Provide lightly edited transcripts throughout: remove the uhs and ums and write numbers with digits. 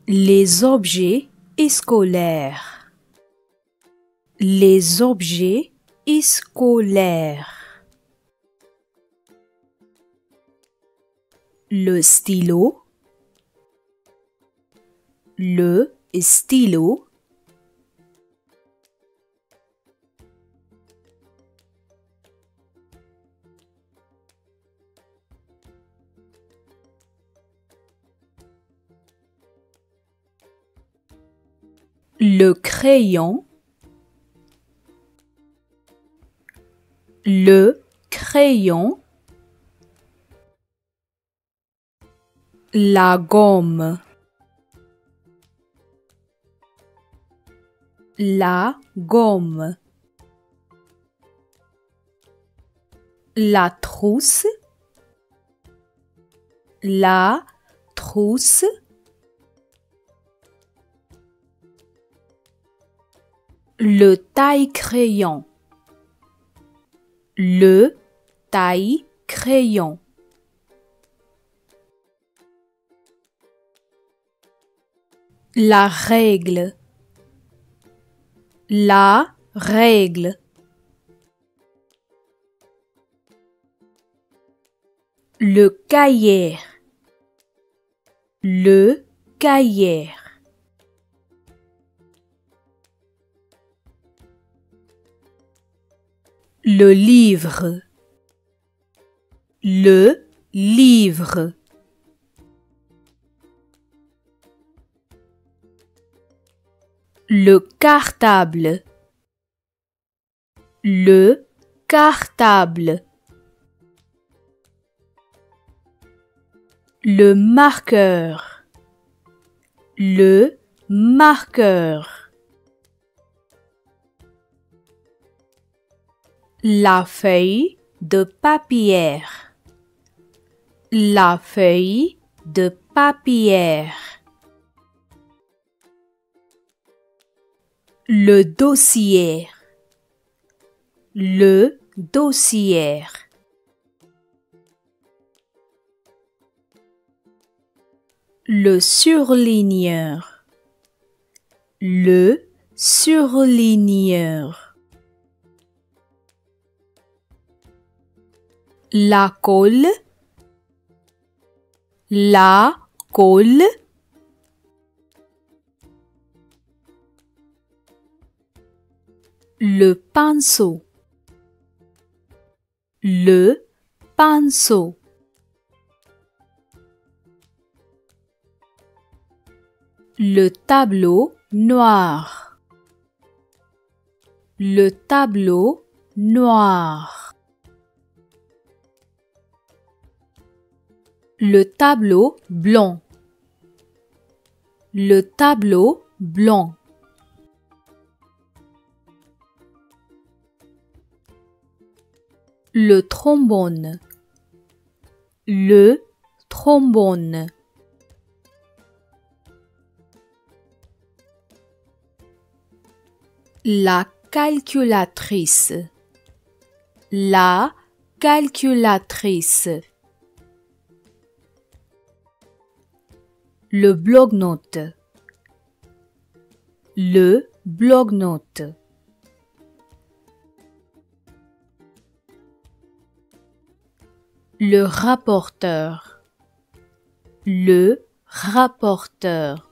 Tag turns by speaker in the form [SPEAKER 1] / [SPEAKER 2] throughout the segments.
[SPEAKER 1] Les objets scolaires. Les objets scolaires. Le stylo. Le stylo. Le crayon. Le crayon. La gomme. La gomme. La trousse. La trousse. Le taille-crayon. Le taille-crayon. La règle. La règle. Le cahier. Le cahier. Le livre. Le livre. Le cartable. Le cartable. Le marqueur. Le marqueur. La feuille de papier. La feuille de papier. Le dossier. Le dossier. Le surligneur. Le surligneur. La colle. La colle. Le pinceau. Le pinceau. Le tableau noir. Le tableau noir. Le tableau blanc. Le tableau blanc. Le trombone. Le trombone. La calculatrice. La calculatrice. Le bloc-notes. Le bloc-notes. Le rapporteur. Le rapporteur.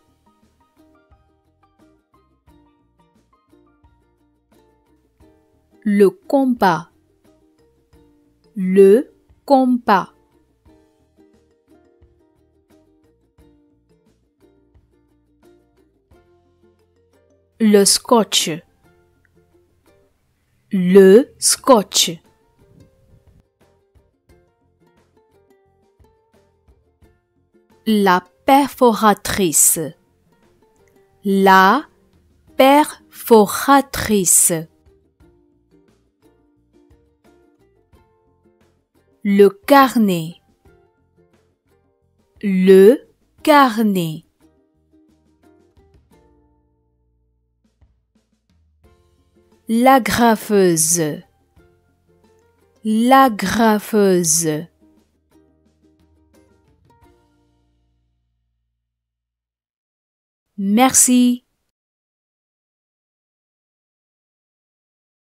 [SPEAKER 1] Le compas. Le compas. Le scotch. Le scotch. La perforatrice. La perforatrice. Le carnet. Le carnet. L'agrafeuse. L'agrafeuse. Merci.